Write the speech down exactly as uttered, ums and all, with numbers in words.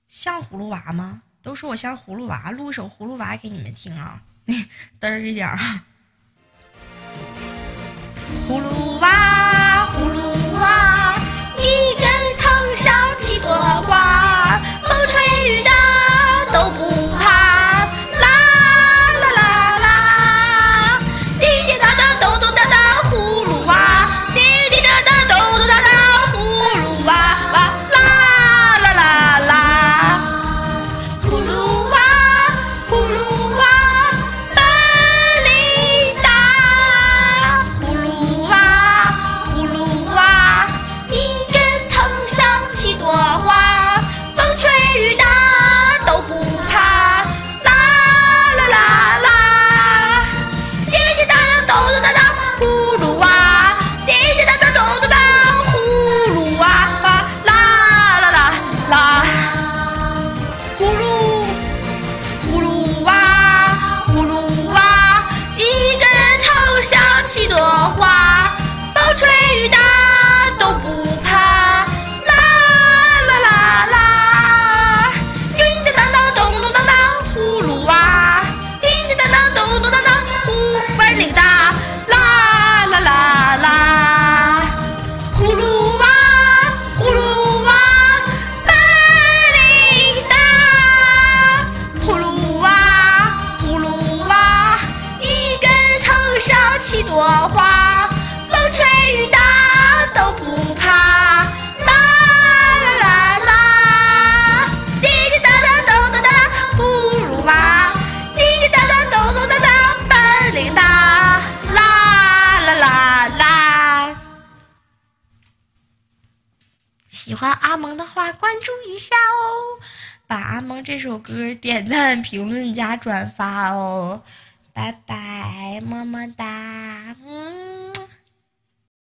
像葫芦娃吗？都说我像葫芦娃，录首葫芦娃给你们听啊，嘚儿一点啊。葫芦娃，葫芦娃，一根藤上七朵花，风吹雨打都不怕，啦啦啦啦，滴滴答答，咚咚哒哒，葫芦娃，滴滴答答，咚咚哒哒，葫芦娃娃，啦啦啦啦，葫芦娃，葫芦娃，本领大，葫芦娃，葫芦娃，一根藤上七朵花，风吹雨打都不怕，啦啦啦啦，滴滴答答，咚咚哒哒，葫芦娃，滴滴答答，咚咚哒，葫芦娃娃，啦啦啦啦，葫芦葫芦娃，葫芦娃，一根藤上七朵花，风吹雨打都不怕，啦啦啦啦，叮叮当当，咚咚当当，葫芦娃，叮叮当当，咚咚当当，葫本领大，啦啦啦啦，葫芦娃，葫芦娃，本领大，葫芦娃，葫芦娃，一根藤上七朵花，风吹雨打都不怕，啦啦啦啦，滴滴答答，咚咚哒哒，葫芦娃，滴滴答答，咚咚哒哒，本领大，啦啦啦啦。喜欢阿蒙的话，关注一下哦，把阿蒙这首歌点赞、评论加转发哦，拜拜，么么哒，嗯。